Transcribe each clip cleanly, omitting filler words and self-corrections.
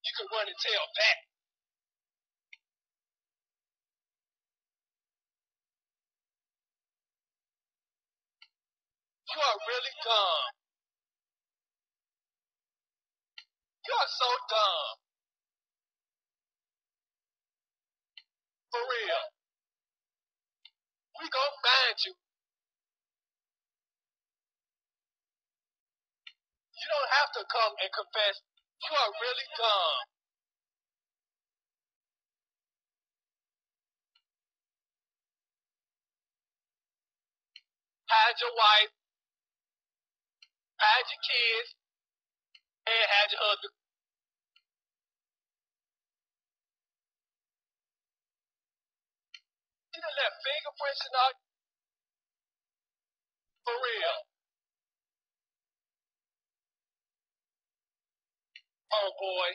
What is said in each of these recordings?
You can run and tell that. You are really dumb. You are so dumb. For real. We gonna find you. You don't have to come and confess. You are really dumb. Hide your wife, hide your kids, and hide your husband. You done left fingerprints and all. For real. Oh boy.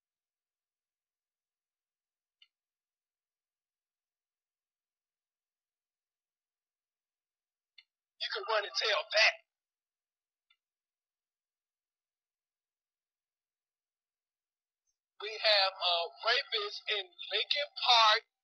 You can run and tell that. We have rapists in Lincoln Park,